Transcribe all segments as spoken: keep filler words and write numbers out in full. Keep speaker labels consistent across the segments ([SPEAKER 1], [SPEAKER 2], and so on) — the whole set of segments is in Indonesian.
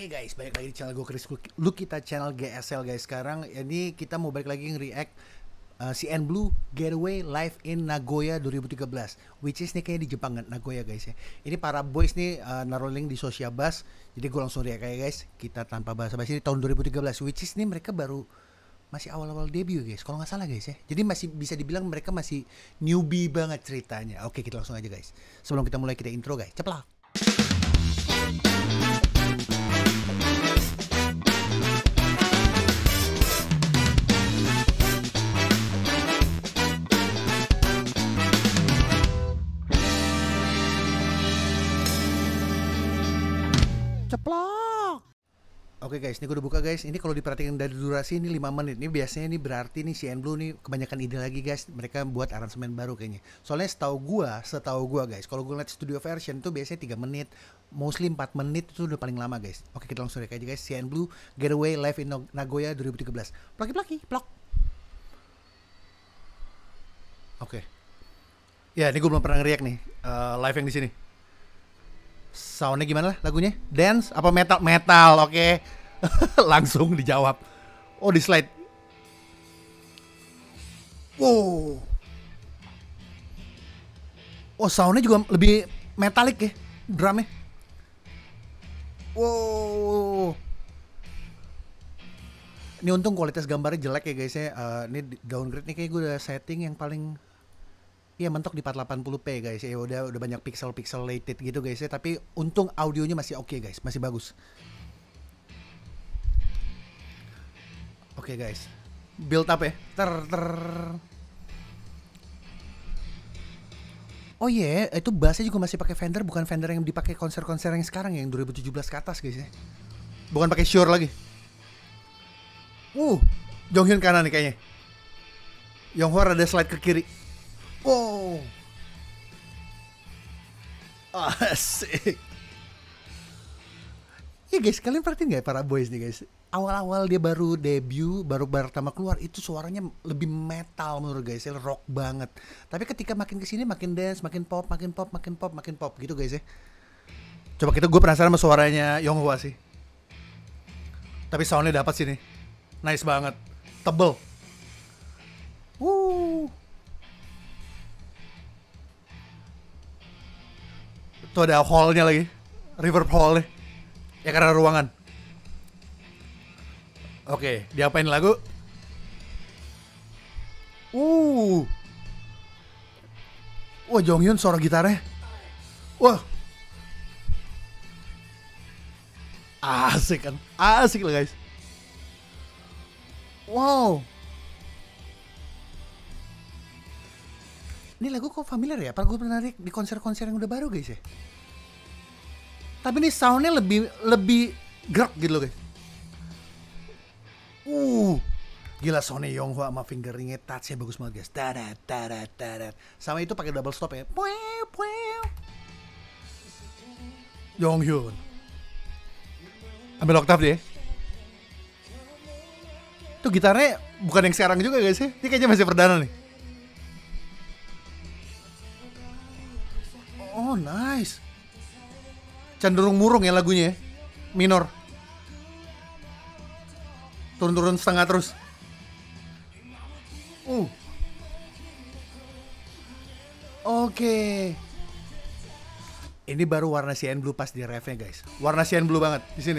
[SPEAKER 1] Oke guys, balik lagi di channel gue Chris Lukita, channel G S L guys. Sekarang ini kita mau balik lagi nge-react uh, CNBLUE Getaway live in Nagoya dua ribu tiga belas, which is nih kayaknya di Jepang kan, Nagoya guys ya. Ini para boys nih uh, naruh link di Social Bus, jadi gue langsung react kayak guys. Kita tanpa basa-basi, ini tahun dua ribu tiga belas, which is nih mereka baru masih awal-awal debut guys, kalau nggak salah guys ya. Jadi masih bisa dibilang mereka masih newbie banget ceritanya. Oke, kita langsung aja guys. Sebelum kita mulai, kita intro guys. Ceplak. Ceplok. Oke guys, ini gue udah buka guys. Ini kalau diperhatikan dari durasi ini lima menit. Ini biasanya ini berarti nih CNBLUE nih kebanyakan ide lagi guys. Mereka buat aransemen baru kayaknya. Soalnya setahu gua, setahu gua guys, kalau gue lihat studio version itu biasanya tiga menit, mostly empat menit itu udah paling lama guys. Oke, kita langsung react aja guys. CNBLUE Getaway live in Nagoya dua ribu tiga belas. Plaki-plaki, plok. Oke. Ya, ini gue belum pernah nge-react nih uh, live yang di sini. Soundnya gimana lah lagunya? Dance apa metal? Metal, oke. Okay. Langsung dijawab. Oh, di slide. Wow. Oh, soundnya juga lebih metalik ya, drumnya. Wow. Ini untung kualitas gambarnya jelek ya guys ya. Uh, ini downgrade nih kayak gue udah setting yang paling, iya, mentok di empat delapan puluh p guys. Ya udah udah banyak pixel-pixelated gitu guys ya, tapi untung audionya masih oke okay, guys, masih bagus. Oke okay, guys. Build up ya. Ter ter. Oh iya, yeah, itu bassnya juga masih pakai Fender, bukan Fender yang dipakai konser-konser yang sekarang yang dua ribu tujuh belas ke atas guys ya. Bukan pakai Shure lagi. Uh, Jonghyun kanan nih kayaknya. Yonghwa ada slide ke kiri. Wow. Asik. Ya guys, kalian perhatiin gak para boys nih guys? Awal-awal dia baru debut, baru pertama keluar, itu suaranya lebih metal menurut guys ya, rock banget. Tapi ketika makin kesini makin dance, makin pop, makin pop, makin pop, makin pop gitu guys ya. Coba kita, gue penasaran sama suaranya Yonghwa sih. Tapi soundnya dapat sih nih. Nice banget. Tebel. Wuh. Tuh ada hall-nya lagi, reverb hall nih. Ya karena ruangan. Oke, diapain lagu? Uh. Wah, Jonghyun suara gitarnya. Wah. Asik kan? Asik lah guys. Wow. Ini lagu kok familiar ya? Apa gue pernah di konser-konser yang udah baru guys ya? Tapi ini soundnya lebih lebih gerak gitu loh guys. Uh, gila soundnya Yonghwa sama fingeringnya, touchnya bagus banget guys. Tadat, tadat, tadat. Sama itu pakai double stop ya. Puew, puew. Jonghyun. Ambil oktav deh. Tuh gitarnya bukan yang sekarang juga guys ya. Ini kayaknya masih perdana nih. Oh nice. Cenderung murung ya lagunya ya. Minor. Turun-turun setengah terus. Uh. Oke. Okay. Ini baru warna CNBLUE pas di refnya guys. Warna CNBLUE banget di sini.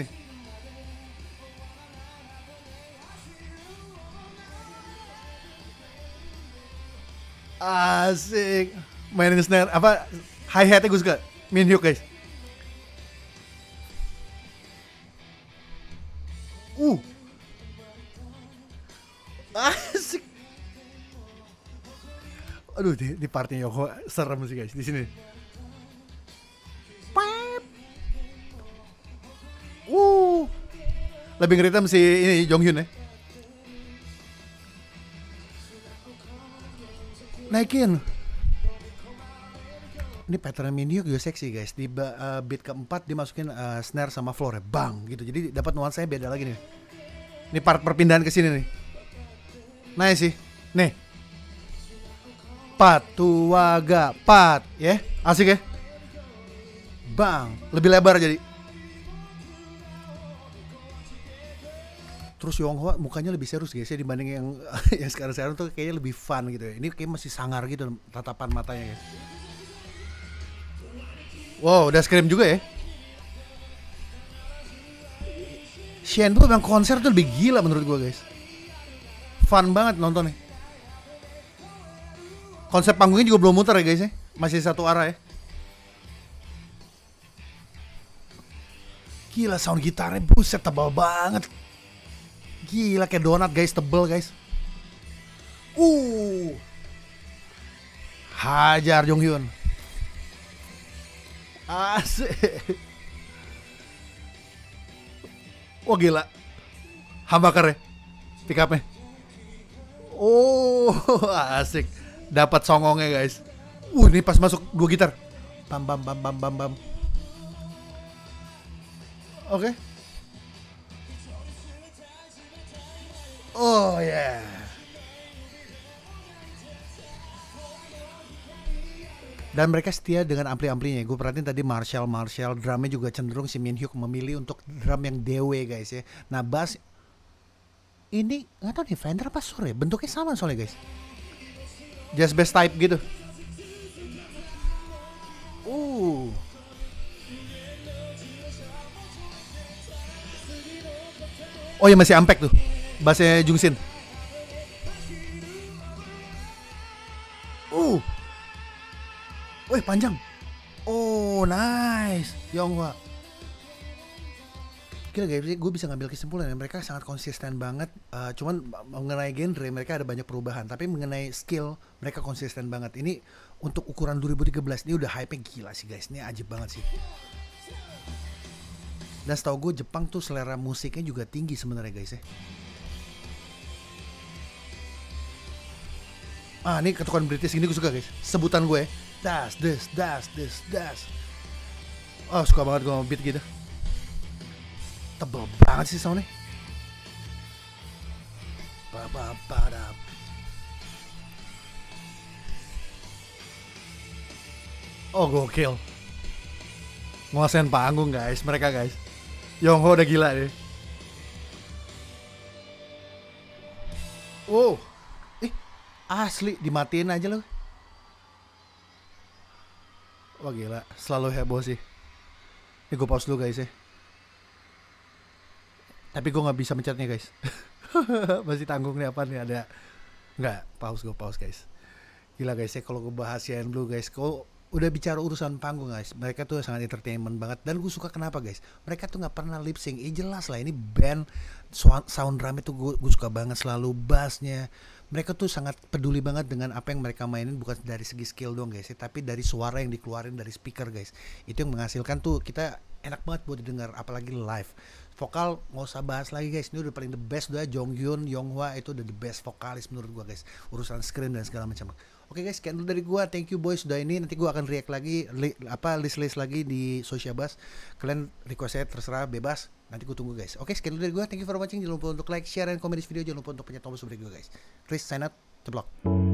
[SPEAKER 1] Asik. Mainin snare apa? Hi-hatnya gue suka. Minhyuk guys. Uh. Asik. Aduh, di, di partnya Yoko serem sih guys di sini. Pep. Uh. Lebih ngeritam si ini Jonghyun ya. Naikin. Ini pattern Minhyuk juga seksi guys. Di uh, beat keempat dimasukin uh, snare sama floor ya, bang gitu. Jadi dapat nuansanya beda lagi nih. Ini part perpindahan ke sini nih. Nice sih. Nih. Pat, tuaga, pat, ya. Yeah? Asik ya. Bang, lebih lebar jadi. Terus Yonghwa mukanya lebih serius guys ya dibanding yang yang sekarang-sekarang tuh kayaknya lebih fun gitu ya. Ini kayak masih sangar gitu tatapan matanya guys. Wow, udah scream juga ya. Shen tuh memang konser tuh lebih gila menurut gua guys. Fun banget nontonnya. Konsep panggungnya juga belum muter ya guys ya. Masih satu arah ya. Gila sound gitarnya buset tebal banget. Gila kayak donat guys, tebel guys. Uh. Hajar Jonghyun. Asik. Wah gila. Humbucker ya. Pick up-nya. Oh, asik. Dapat songongnya guys. Uh, ini pas masuk dua gitar. Bam bam bam bam bam bam. Oke. Okay. Oh ya. Yeah. Dan mereka setia dengan ampli-amplinya. Gue perhatiin tadi Marshall, Marshall, drumnya juga cenderung si Min Hyuk memilih untuk drum yang D W guys ya. Nah bass ini nggak tahu nih Fender apa Shure, bentuknya sama soalnya guys. Jazz bass type gitu. Uh. Oh ya masih Ampeg tuh, bassnya Jungsin. Uh. Wih panjang. Oh nice Yonghwa. Gila guys, gue bisa ngambil kesimpulan ya, mereka sangat konsisten banget. uh, Cuman mengenai genre mereka ada banyak perubahan, tapi mengenai skill mereka konsisten banget. Ini untuk ukuran dua ribu tiga belas ini udah hype-nya gila sih guys. Ini ajib banget sih. Dan setahu gue Jepang tuh selera musiknya juga tinggi sebenarnya guys ya. Ah ini ketukan British gini gue suka guys. Sebutan gue ya. Das, des, das, des, das. Oh suka banget gue sama beat gitu. Tebel banget sih soundnya. Ba-ba-ba-dap. Oh gokil. Nguasain panggung guys, mereka guys. Yonghwa udah gila deh. Wow. Eh, asli dimatiin aja loh. Wah gila, selalu heboh sih. Ini gue pause dulu guys ya. Tapi gue nggak bisa mencetnya guys. Masih tanggung nih apa nih ada. Nggak, pause gue pause guys. Gila guys ya kalau gue bahas C N Blue guys. Kau udah bicara urusan panggung guys. Mereka tuh sangat entertainment banget. Dan gue suka kenapa guys. Mereka tuh nggak pernah lip sync. Eh jelas lah ini band. Sound drumnya tuh gue, gue suka banget. Selalu bassnya. Mereka tuh sangat peduli banget dengan apa yang mereka mainin, bukan dari segi skill dong guys ya, tapi dari suara yang dikeluarin dari speaker guys. Itu yang menghasilkan tuh kita enak banget buat didengar, apalagi live. Vokal nggak usah bahas lagi guys, ini udah paling the best udah. Jonghyun, Yonghwa itu udah the best vokalis menurut gua guys. Urusan screen dan segala macam. Oke guys, sekian dulu dari gua. Thank you boys sudah ini. Nanti gua akan react lagi li, apa list-list lagi di Social Bus. Kalian request saya terserah bebas. Nanti gue tunggu guys. Oke, sekian dulu dari gue. Thank you for watching. Jangan lupa untuk like, share, dan komen di video. Jangan lupa untuk pencet tombol subscribe juga guys. Chris, sign out. Ceplok.